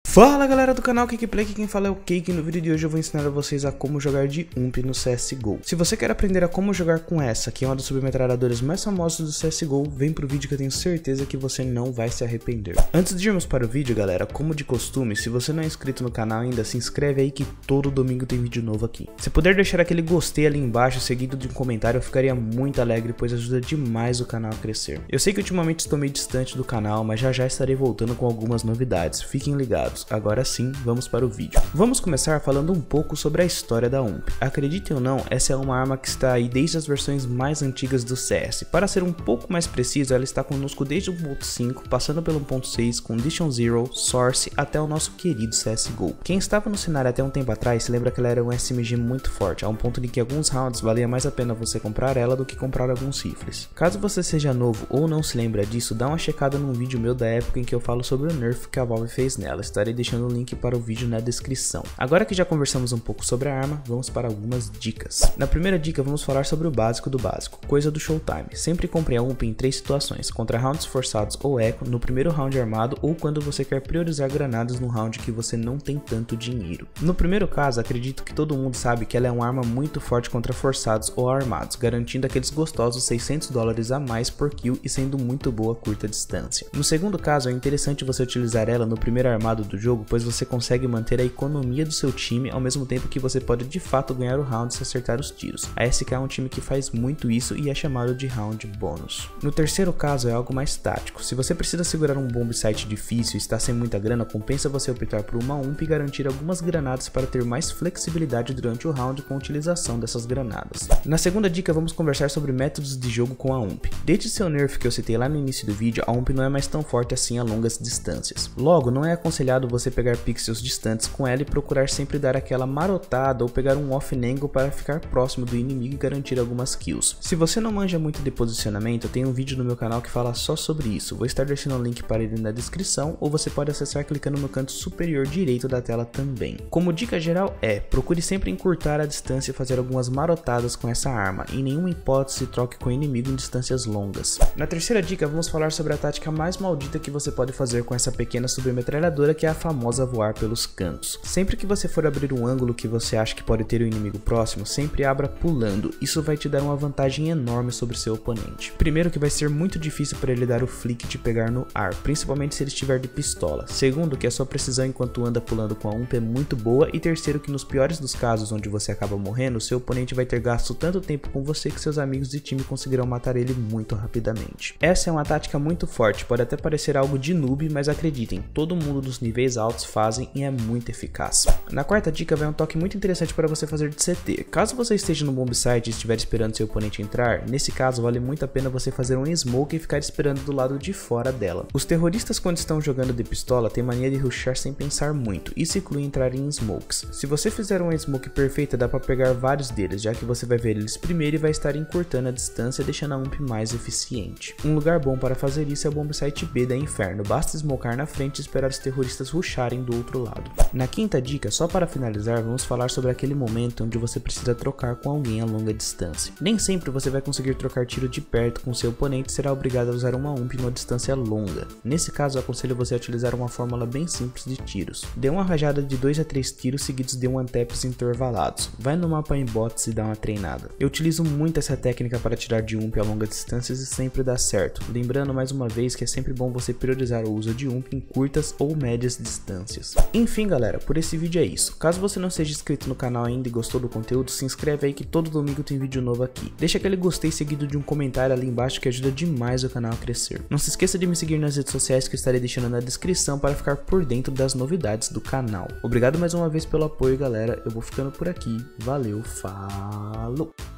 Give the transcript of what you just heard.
Fala galera do canal KickPlay, aqui quem fala é o Cake e no vídeo de hoje eu vou ensinar a vocês a como jogar de UMP no CSGO. Se você quer aprender a como jogar com essa, que é uma das submetralhadoras mais famosas do CSGO, vem pro vídeo que eu tenho certeza que você não vai se arrepender. Antes de irmos para o vídeo galera, como de costume, se você não é inscrito no canal ainda, se inscreve aí que todo domingo tem vídeo novo aqui. Se puder deixar aquele gostei ali embaixo, seguido de um comentário, eu ficaria muito alegre, pois ajuda demais o canal a crescer. Eu sei que ultimamente estou meio distante do canal, mas já estarei voltando com algumas novidades, fiquem ligados. Agora sim, vamos para o vídeo. Vamos começar falando um pouco sobre a história da UMP. Acreditem ou não, essa é uma arma que está aí desde as versões mais antigas do CS. Para ser um pouco mais preciso, ela está conosco desde o 1.5, passando pelo 1.6, Condition Zero, Source, até o nosso querido CSGO. Quem estava no cenário até um tempo atrás se lembra que ela era um SMG muito forte, a um ponto de que alguns rounds valia mais a pena você comprar ela do que comprar alguns rifles. Caso você seja novo ou não se lembra disso, dá uma checada num vídeo meu da época em que eu falo sobre o nerf que a Valve fez nela, estarei deixando o link para o vídeo na descrição. Agora que já conversamos um pouco sobre a arma, vamos para algumas dicas. Na primeira dica vamos falar sobre o básico do básico, coisa do Showtime. Sempre compre a UMP em 3 situações, contra rounds forçados ou eco, no primeiro round armado ou quando você quer priorizar granadas no round que você não tem tanto dinheiro. No primeiro caso, acredito que todo mundo sabe que ela é uma arma muito forte contra forçados ou armados, garantindo aqueles gostosos $600 a mais por kill e sendo muito boa a curta distância. No segundo caso, é interessante você utilizar ela no primeiro armado do jogo, pois você consegue manter a economia do seu time ao mesmo tempo que você pode de fato ganhar o round se acertar os tiros. A SK é um time que faz muito isso e é chamado de round bônus. No terceiro caso é algo mais tático. Se você precisa segurar um bomb site difícil e está sem muita grana, compensa você optar por uma UMP e garantir algumas granadas para ter mais flexibilidade durante o round com a utilização dessas granadas. Na segunda dica vamos conversar sobre métodos de jogo com a UMP. Desde seu nerf que eu citei lá no início do vídeo, a UMP não é mais tão forte assim a longas distâncias. Logo, não é aconselhado você pegar pixels distantes com ela e procurar sempre dar aquela marotada ou pegar um off-angle para ficar próximo do inimigo e garantir algumas kills. Se você não manja muito de posicionamento, eu tenho um vídeo no meu canal que fala só sobre isso, vou estar deixando o link para ele na descrição ou você pode acessar clicando no canto superior direito da tela também. Como dica geral procure sempre encurtar a distância e fazer algumas marotadas com essa arma, em nenhuma hipótese troque com o inimigo em distâncias longas. Na terceira dica vamos falar sobre a tática mais maldita que você pode fazer com essa pequena submetralhadora, que é a famosa voar pelos cantos. Sempre que você for abrir um ângulo que você acha que pode ter o inimigo próximo, sempre abra pulando, isso vai te dar uma vantagem enorme sobre seu oponente. Primeiro, que vai ser muito difícil para ele dar o flick de pegar no ar, principalmente se ele estiver de pistola. Segundo, que a sua precisão enquanto anda pulando com a UMP é muito boa. E terceiro, que nos piores dos casos onde você acaba morrendo, seu oponente vai ter gasto tanto tempo com você que seus amigos de time conseguirão matar ele muito rapidamente. Essa é uma tática muito forte, pode até parecer algo de noob, mas acreditem, todo mundo dos níveis altos fazem e é muito eficaz. Na quarta dica vai um toque muito interessante para você fazer de CT. Caso você esteja no bomb site e estiver esperando seu oponente entrar, nesse caso vale muito a pena você fazer um smoke e ficar esperando do lado de fora dela. Os terroristas, quando estão jogando de pistola, têm mania de rushar sem pensar muito, isso inclui entrar em smokes. Se você fizer uma smoke perfeita, dá para pegar vários deles, já que você vai ver eles primeiro e vai estar encurtando a distância, deixando a UMP mais eficiente. Um lugar bom para fazer isso é o bomb site B da Inferno, basta smocar na frente e esperar os terroristas rusharem do outro lado. Na quinta dica, só para finalizar, vamos falar sobre aquele momento onde você precisa trocar com alguém a longa distância. Nem sempre você vai conseguir trocar tiro de perto com seu oponente e será obrigado a usar uma UMP numa distância longa. Nesse caso, eu aconselho você a utilizar uma fórmula bem simples de tiros. Dê uma rajada de 2 a 3 tiros seguidos de one-taps intervalados. Vai no mapa em bots e dá uma treinada. Eu utilizo muito essa técnica para tirar de UMP a longas distâncias e sempre dá certo. Lembrando mais uma vez que é sempre bom você priorizar o uso de UMP em curtas ou médias distâncias. Enfim galera, por esse vídeo é isso. Caso você não seja inscrito no canal ainda e gostou do conteúdo, se inscreve aí que todo domingo tem vídeo novo aqui. Deixa aquele gostei seguido de um comentário ali embaixo que ajuda demais o canal a crescer. Não se esqueça de me seguir nas redes sociais que eu estarei deixando na descrição para ficar por dentro das novidades do canal. Obrigado mais uma vez pelo apoio galera, eu vou ficando por aqui, valeu, falou!